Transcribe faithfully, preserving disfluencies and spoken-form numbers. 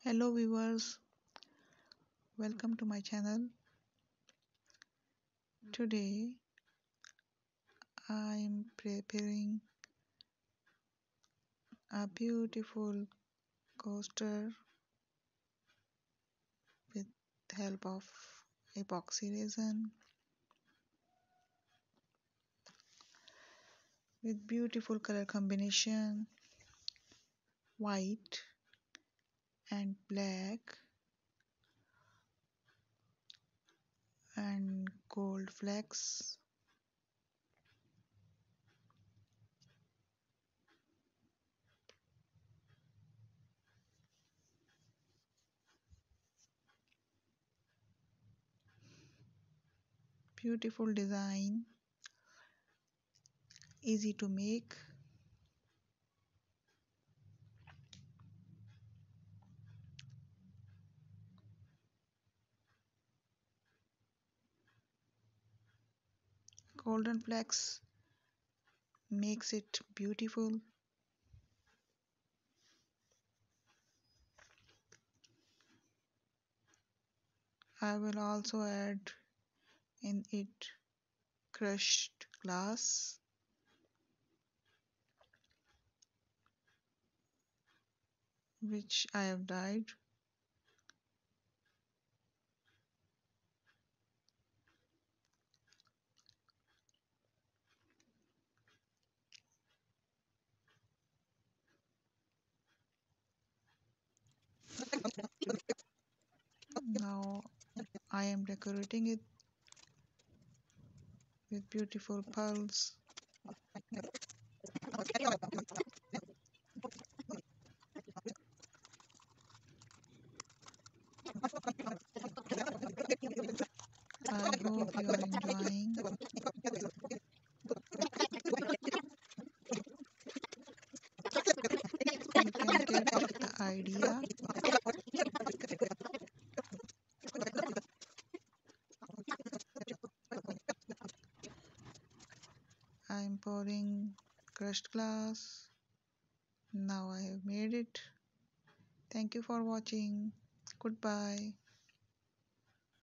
Hello viewers, welcome to my channel. Today I am preparing a beautiful coaster with help of epoxy resin with beautiful color combination white and black and gold flecks. Beautiful design, easy to make. Golden flecks makes it beautiful. I will also add in it crushed glass which I have dyed. Now I am decorating it with beautiful pearls. I hope you are enjoying. You can get the idea. I am pouring crushed glass. Now I have made it. Thank you for watching. Goodbye.